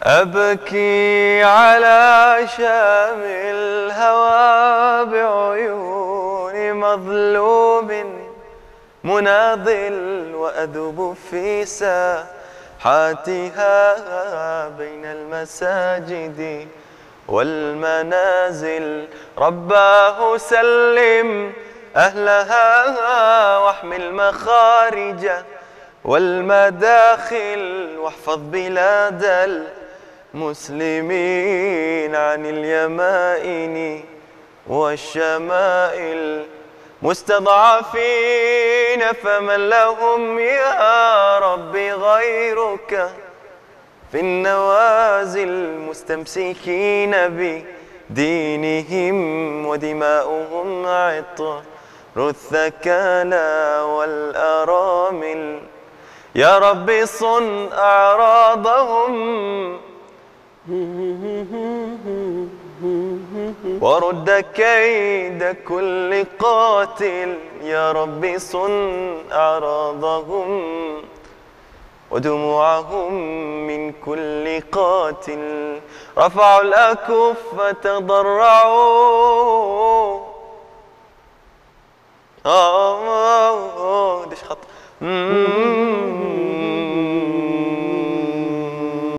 أبكي على شام الهوى بعيون مظلوم مناضل، وأذوب في ساحاتها بين المساجد والمنازل. رباه سلم أهلها واحمي المخارج والمداخل، واحفظ بلاد المسلمين عن اليمائن والشمائل. مستضعفين فمن لهم يا رب غيرك في النوازل، مستمسكين بدينهم ودماؤهم عطر الثكالى والأرامل. يا رب صن أعراضهم ورد كيد كل قاتل. يا رب صن أعراضهم ودموعهم من كل قاتل. رفعوا الأكف تضرعوا ديش خط